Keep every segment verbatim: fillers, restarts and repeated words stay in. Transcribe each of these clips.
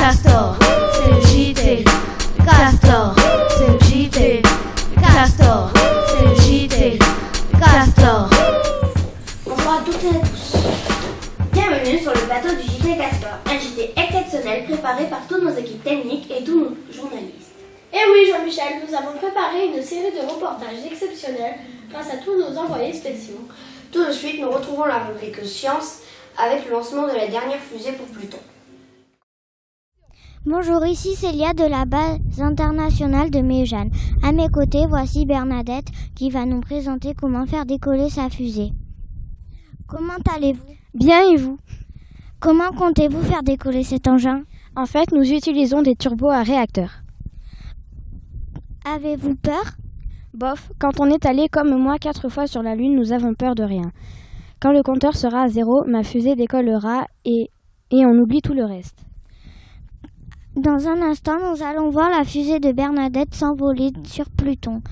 Castor, c'est le J T. Castor, c'est le J T. Castor, c'est le J T. Castor. Bonjour à toutes et à tous. Bienvenue sur le plateau du J T Castor, un J T exceptionnel préparé par toutes nos équipes techniques et tous nos journalistes. Et oui, Jean-Michel, nous avons préparé une série de reportages exceptionnels grâce à tous nos envoyés spéciaux. Tout de suite, nous retrouvons la rubrique Science avec le lancement de la dernière fusée pour Pluton. Bonjour, ici Célia de la base internationale de Méjeanne. À mes côtés, voici Bernadette qui va nous présenter comment faire décoller sa fusée. Comment allez-vous? Bien, et vous? Comment comptez-vous faire décoller cet engin? En fait, nous utilisons des turbos à réacteur. Avez-vous peur? Bof, quand on est allé comme moi quatre fois sur la Lune, nous avons peur de rien. Quand le compteur sera à zéro, ma fusée décollera et, et on oublie tout le reste. Dans un instant, nous allons voir la fusée de Bernadette s'envoler sur Pluton.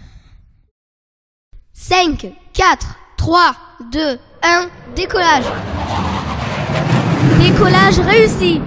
cinq, quatre, trois, deux, un, décollage. Décollage réussi.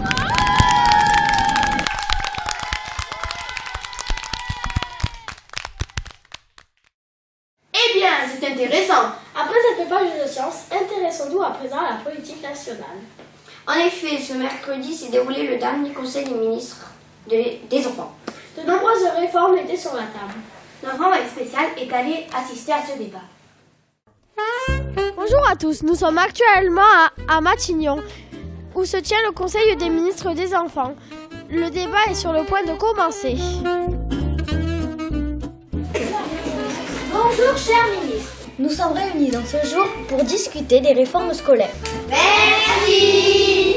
Eh bien, c'est intéressant. Après cette page de science, intéressons-nous à présent à la politique nationale. En effet, ce mercredi s'est déroulé le dernier conseil des ministres de- des enfants. De nombreuses réformes étaient sur la table. Notre envoyé spécial est allé assister à ce débat. Bonjour à tous, nous sommes actuellement à, à Matignon, où se tient le conseil des ministres des enfants. Le débat est sur le point de commencer. Bonjour chers ministres, nous sommes réunis dans ce jour pour discuter des réformes scolaires. Merci.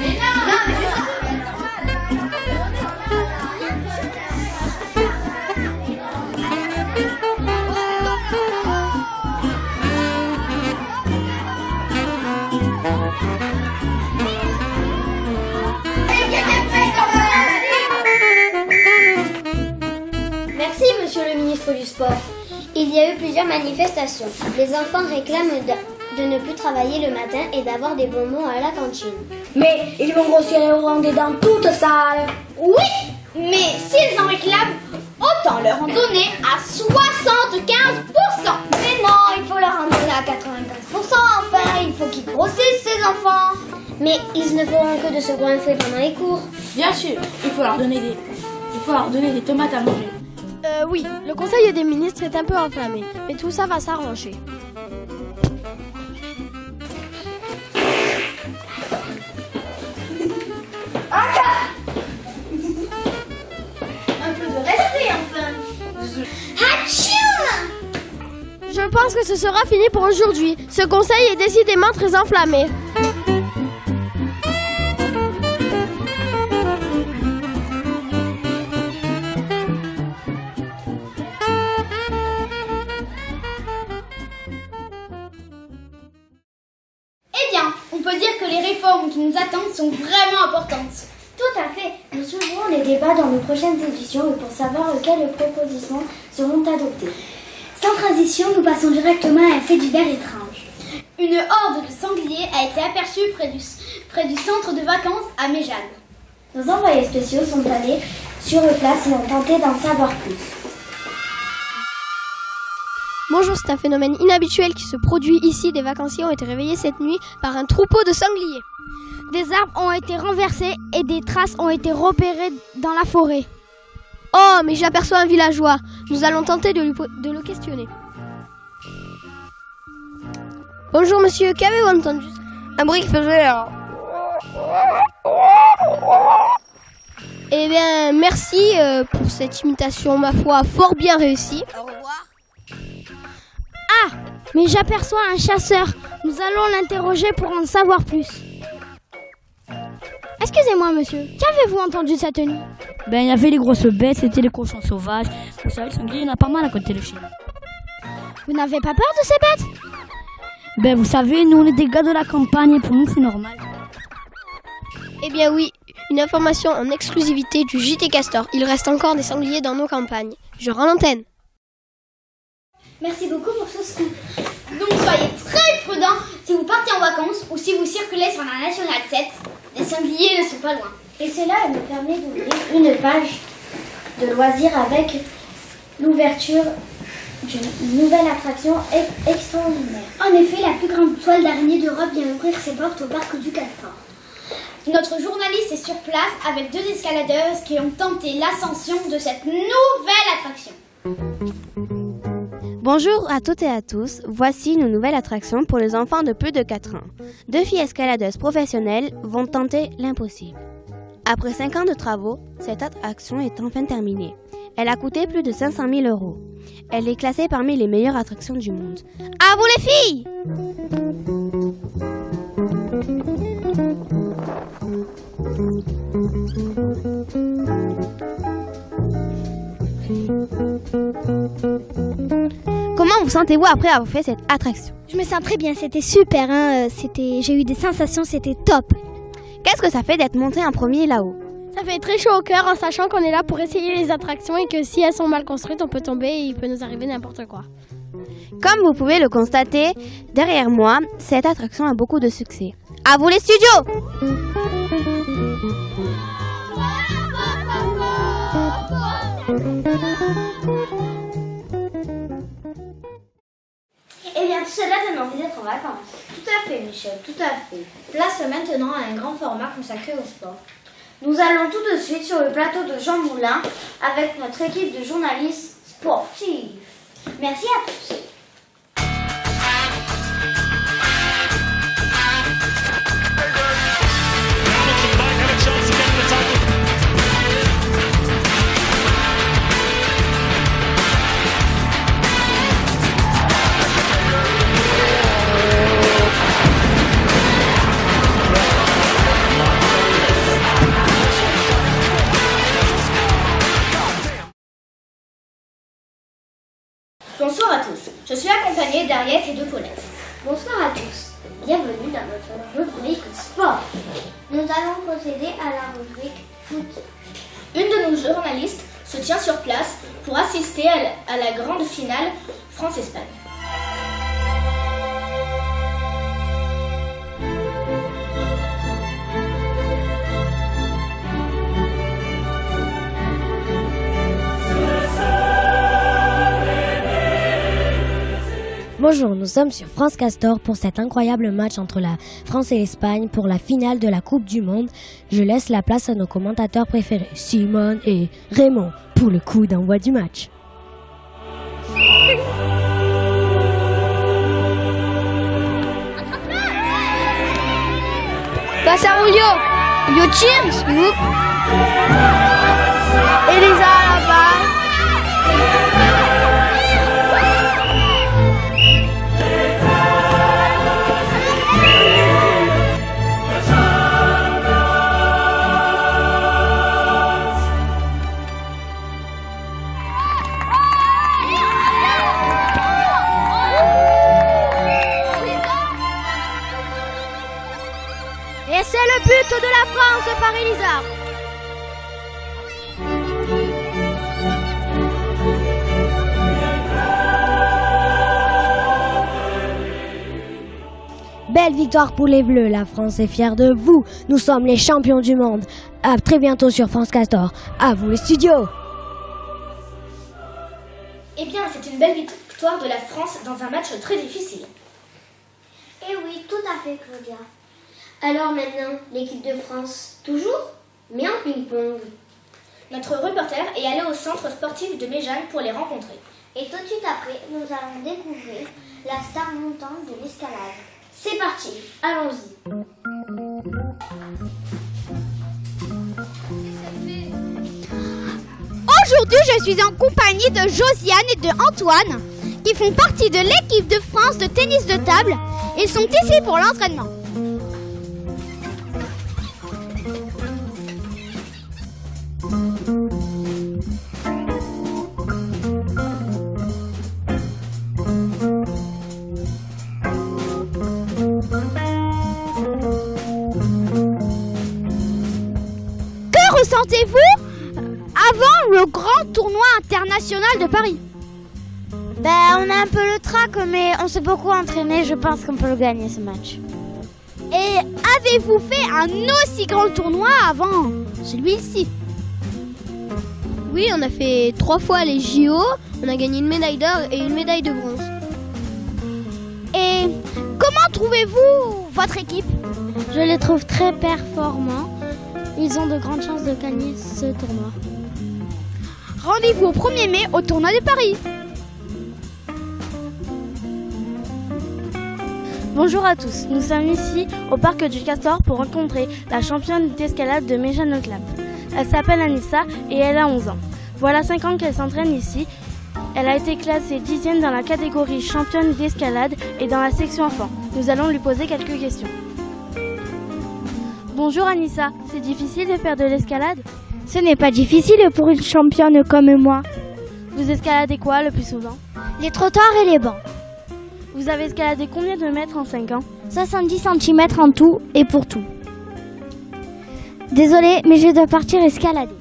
Merci monsieur le ministre du Sport. Il y a eu plusieurs manifestations. Les enfants réclament de, de ne plus travailler le matin et d'avoir des bonbons à la cantine. Mais ils vont grossir et auront des dents toutes sales. Oui, mais s'ils en réclament, autant leur en donner à soixante-quinze pour cent. Mais non, il faut leur en donner à quatre-vingt-quinze pour cent. Enfin, il faut qu'ils grossissent ces enfants. Mais ils ne feront que de se goinfrer pendant les cours. Bien sûr, il faut leur donner des, il faut leur donner des tomates à manger. Euh, oui, le conseil des ministres est un peu enflammé, mais tout ça va s'arranger. Un peu de respect enfin. Je pense que ce sera fini pour aujourd'hui. Ce conseil est décidément très enflammé. Eh bien, on peut dire que les réformes qui nous attendent sont vraiment importantes. Tout à fait. Nous suivrons les débats dans nos prochaines éditions et pour savoir quelles propositions seront adoptées. Sans transition, nous passons directement à un fait divers étrange. Une horde de sangliers a été aperçue près du, près du centre de vacances à Méjeanne. Nos envoyés spéciaux sont allés sur place et ont tenté d'en savoir plus. Bonjour, c'est un phénomène inhabituel qui se produit ici. Des vacanciers ont été réveillés cette nuit par un troupeau de sangliers. Des arbres ont été renversés et des traces ont été repérées dans la forêt. Oh, mais j'aperçois un villageois. Nous allons tenter de, lui, de le questionner. Bonjour monsieur, qu'avez-vous entendu? Un bruit qui faisait... Eh bien, merci euh, pour cette imitation, ma foi, fort bien réussie. Au revoir. Ah, mais j'aperçois un chasseur. Nous allons l'interroger pour en savoir plus. Excusez-moi, monsieur, qu'avez-vous entendu cette nuit? Ben, il y avait les grosses bêtes, c'était les cochons sauvages. Vous savez, le sanglier, il y en a pas mal à côté de chez nous. Vous n'avez pas peur de ces bêtes? Ben, vous savez, nous, on est des gars de la campagne et pour nous, c'est normal. Eh bien oui, une information en exclusivité du J T Castor. Il reste encore des sangliers dans nos campagnes. Je rends l'antenne. Merci beaucoup pour ce scoop. Donc soyez très prudents si vous partez en vacances ou si vous circulez sur la Nationale sept. Les sangliers ne sont pas loin. Et cela me permet d'ouvrir une page de loisirs avec l'ouverture d'une nouvelle attraction extraordinaire. En effet, la plus grande toile d'araignée d'Europe vient ouvrir ses portes au parc du Castor. Notre journaliste est sur place avec deux escaladeuses qui ont tenté l'ascension de cette nouvelle attraction. Bonjour à toutes et à tous, voici une nouvelle attraction pour les enfants de plus de quatre ans. Deux filles escaladeuses professionnelles vont tenter l'impossible. Après cinq ans de travaux, cette attraction est enfin terminée. Elle a coûté plus de cinq cent mille euros. Elle est classée parmi les meilleures attractions du monde. À vous les filles! Comment vous sentez-vous après avoir fait cette attraction? Je me sens très bien, c'était super, hein. C'était... j'ai eu des sensations, c'était top. Qu'est-ce que ça fait d'être monté en premier là-haut? Ça fait très chaud au cœur en sachant qu'on est là pour essayer les attractions et que si elles sont mal construites, on peut tomber et il peut nous arriver n'importe quoi. Comme vous pouvez le constater, derrière moi, cette attraction a beaucoup de succès. À vous les studios! Eh bien, tout cela donne envie d'être en vacances. Tout à fait, Michel, tout à fait. Place maintenant à un grand format consacré au sport. Nous allons tout de suite sur le plateau de Jean Moulin avec notre équipe de journalistes sportifs. Merci à tous. Bonsoir à tous, je suis accompagnée d'Ariette et de Paulette. Bonsoir à tous. Bienvenue dans notre rubrique sport. Nous allons procéder à la rubrique foot. Une de nos journalistes se tient sur place pour assister à la, à la grande finale France-Espagne. Bonjour, nous sommes sur France Castor pour cet incroyable match entre la France et l'Espagne pour la finale de la Coupe du Monde. Je laisse la place à nos commentateurs préférés, Simone et Raymond, pour le coup d'envoi du match. Passe à Julio. Julio tire. Elisa là-bas. Et c'est le but de la France par Elisa. Belle victoire pour les Bleus, la France est fière de vous. Nous sommes les champions du monde. À très bientôt sur France Castor. À vous les studios. Eh bien, c'est une belle victoire de la France dans un match très difficile. Eh oui, tout à fait, Claudia. Alors maintenant, l'équipe de France, toujours, mais en ping-pong. Notre reporter est allé au centre sportif de Méjeanne pour les rencontrer. Et tout de suite après, nous allons découvrir la star montante de l'escalade. C'est parti, allons-y. Aujourd'hui, je suis en compagnie de Josiane et de Antoine, qui font partie de l'équipe de France de tennis de table. Ils sont ici pour l'entraînement. Que ressentez-vous avant le grand tournoi international de Paris? Ben, on a un peu le trac, mais on s'est beaucoup entraîné. Je pense qu'on peut le gagner, ce match. Et avez-vous fait un aussi grand tournoi avant celui-ci? Oui, on a fait trois fois les J O, on a gagné une médaille d'or et une médaille de bronze. Et comment trouvez-vous votre équipe? Je les trouve très performants. Ils ont de grandes chances de gagner ce tournoi. Rendez-vous au premier mai au tournoi de Paris. Bonjour à tous, nous sommes ici au parc du Castor pour rencontrer la championne d'escalade de Méjeanne Clap. Elle s'appelle Anissa et elle a onze ans. Voilà cinq ans qu'elle s'entraîne ici. Elle a été classée dixième dans la catégorie championne d'escalade et dans la section enfants. Nous allons lui poser quelques questions. Bonjour Anissa, c'est difficile de faire de l'escalade? Ce n'est pas difficile pour une championne comme moi. Vous escaladez quoi le plus souvent? Les trottoirs et les bancs. Vous avez escaladé combien de mètres en cinq ans? soixante-dix centimètres en tout et pour tout. Désolée, mais je dois partir escalader.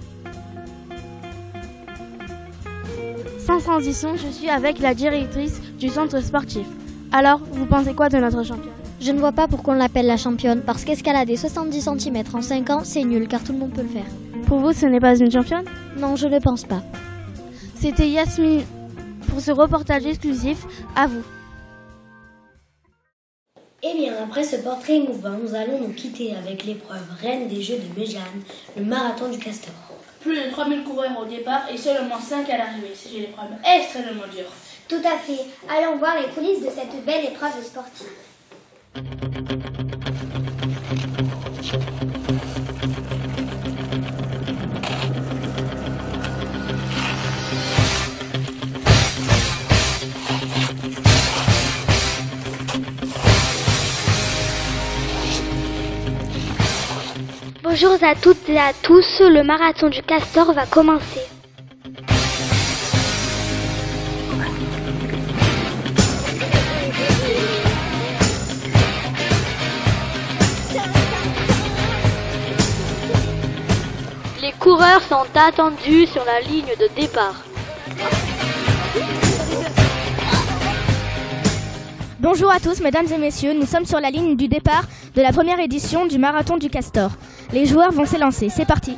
Sans transition, je suis avec la directrice du centre sportif. Alors, vous pensez quoi de notre championne? Je ne vois pas pourquoi on l'appelle la championne, parce qu'escalader soixante-dix centimètres en cinq ans, c'est nul, car tout le monde peut le faire. Pour vous, ce n'est pas une championne? Non, je ne pense pas. C'était Yasmine pour ce reportage exclusif. À vous. Eh bien, après ce portrait émouvant, nous allons nous quitter avec l'épreuve reine des Jeux de Méjeanne, le marathon du Castor. Plus de trois mille coureurs au départ et seulement cinq à l'arrivée. C'est une épreuve extrêmement dure. Tout à fait. Allons voir les coulisses de cette belle épreuve sportive. Bonjour à toutes et à tous, le marathon du Castor va commencer. Les coureurs sont attendus sur la ligne de départ. Bonjour à tous, mesdames et messieurs, nous sommes sur la ligne du départ de la première édition du marathon du Castor. Les joueurs vont s'élancer, c'est parti.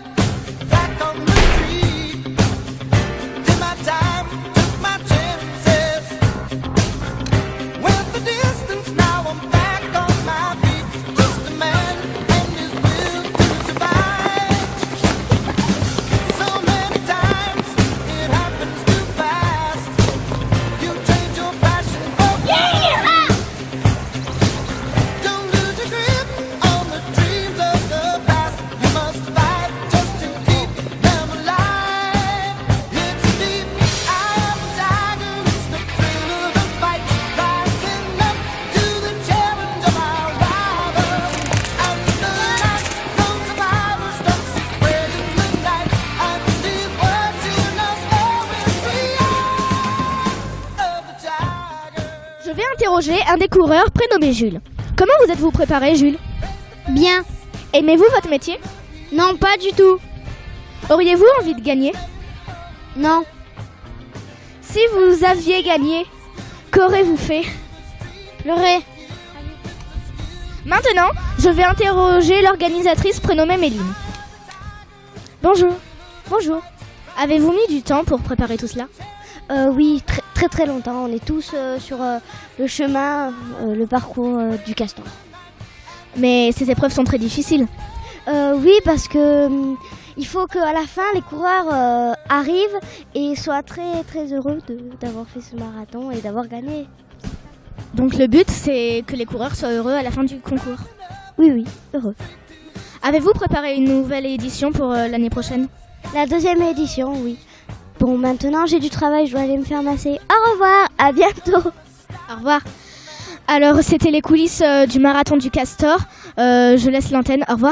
Interroger un des coureurs prénommé Jules. Comment vous êtes-vous préparé, Jules? Bien. Aimez-vous votre métier? Non, pas du tout. Auriez-vous envie de gagner? Non. Si vous aviez gagné, qu'aurez-vous fait? Pleurer. Maintenant, je vais interroger l'organisatrice prénommée Méline. Bonjour. Bonjour. Avez-vous mis du temps pour préparer tout cela? Euh, oui, très très très longtemps. On est tous euh, sur euh, le chemin, euh, le parcours euh, du Castor. Mais ces épreuves sont très difficiles. Euh, oui, parce que euh, il faut qu'à la fin, les coureurs euh, arrivent et soient très très heureux de, d'avoir fait ce marathon et d'avoir gagné. Donc le but, c'est que les coureurs soient heureux à la fin du concours? Oui, oui, heureux. Avez-vous préparé une nouvelle édition pour euh, l'année prochaine? La deuxième édition, oui. Bon, maintenant j'ai du travail, je dois aller me faire masser. Au revoir, à bientôt. Au revoir. Alors, c'était les coulisses euh, du marathon du Castor. Euh, je laisse l'antenne. Au revoir.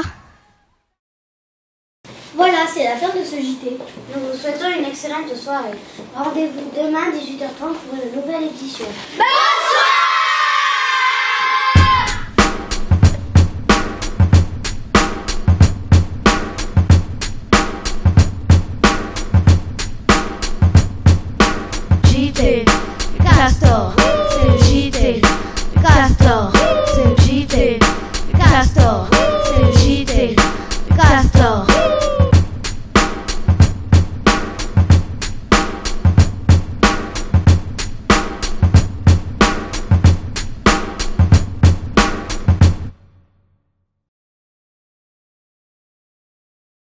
Voilà, c'est la fin de ce J T. Nous vous souhaitons une excellente soirée. Rendez-vous demain à dix-huit heures trente pour une nouvelle édition. Bonsoir! J T Castor, c'est J T Castor.